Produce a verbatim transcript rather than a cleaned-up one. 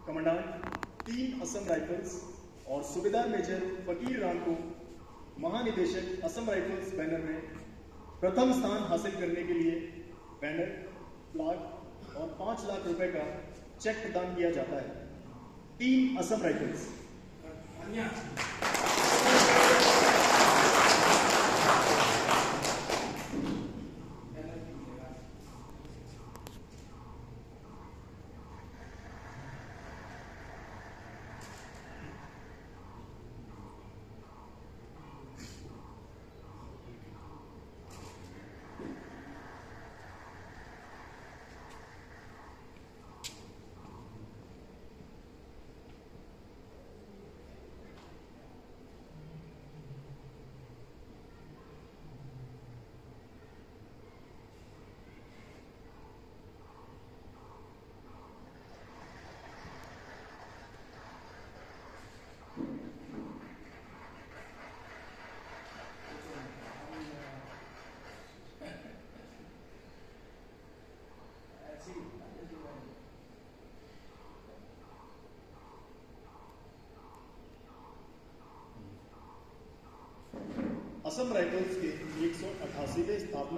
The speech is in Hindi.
कमांडेंट तीन असम राइफल्स और सूबेदार मेजर फकीर राम को महानिदेशक असम राइफल्स बैनर में प्रथम स्थान हासिल करने के लिए बैनर, फ्लैग और पांच लाख रुपए का चेक प्रदान किया जाता है। Team Assam Rifles. Assam Rifles के एक सौ अठासीवें स्थापना